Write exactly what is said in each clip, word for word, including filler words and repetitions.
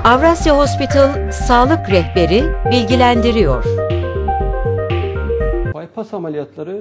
Avrasya Hospital Sağlık Rehberi bilgilendiriyor. Bypass ameliyatları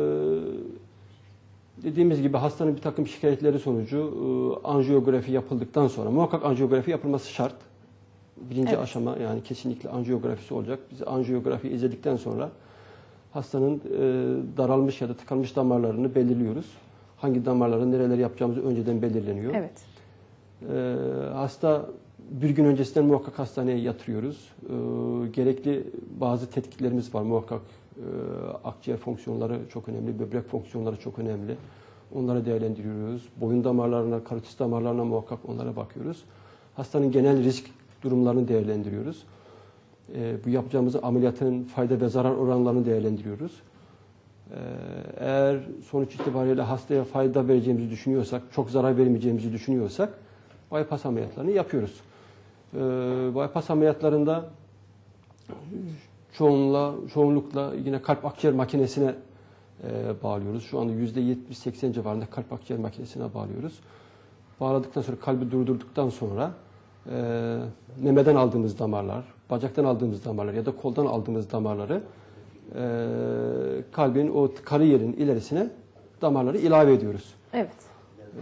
dediğimiz gibi hastanın bir takım şikayetleri sonucu anjiyografi yapıldıktan sonra muhakkak anjiyografi yapılması şart. Birinci evet. aşama yani kesinlikle anjiyografisi olacak. Biz anjiyografi izledikten sonra hastanın daralmış ya da tıkanmış damarlarını belirliyoruz. Hangi damarların nereleri yapacağımızı önceden belirleniyor. Evet. Hasta bir gün öncesinden muhakkak hastaneye yatırıyoruz. Gerekli bazı tetkiklerimiz var muhakkak. Akciğer fonksiyonları çok önemli, böbrek fonksiyonları çok önemli. Onları değerlendiriyoruz. Boyun damarlarına, karotis damarlarına muhakkak onlara bakıyoruz. Hastanın genel risk durumlarını değerlendiriyoruz. Bu yapacağımız ameliyatın fayda ve zarar oranlarını değerlendiriyoruz. Eğer sonuç itibariyle hastaya fayda vereceğimizi düşünüyorsak, çok zarar vermeyeceğimizi düşünüyorsak bypass ameliyatlarını yapıyoruz. Bypass ameliyatlarında çoğunlukla, çoğunlukla yine kalp akciğer makinesine e, bağlıyoruz. Şu anda yüzde yetmiş seksen civarında kalp akciğer makinesine bağlıyoruz. Bağladıktan sonra kalbi durdurduktan sonra e, memeden aldığımız damarlar, bacaktan aldığımız damarlar ya da koldan aldığımız damarları e, kalbin o tıkalı yerin ilerisine damarları ilave ediyoruz. Evet. E,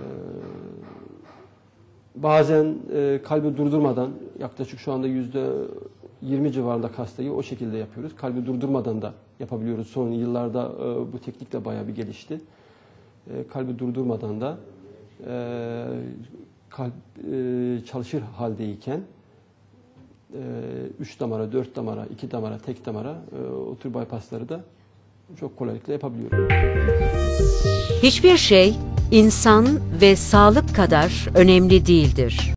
bazen e, kalbi durdurmadan yaklaşık şu anda yüzde yirmi civarında hastayı o şekilde yapıyoruz. Kalbi durdurmadan da yapabiliyoruz. Son yıllarda e, bu teknik de bayağı bir gelişti. E, kalbi durdurmadan da e, kalp e, çalışır haldeyken e, üç damara, dört damara, iki damara, tek damara e, o tür bypassları da çok kolaylıkla yapabiliyoruz. Hiçbir şey insan ve sağlık kadar önemli değildir.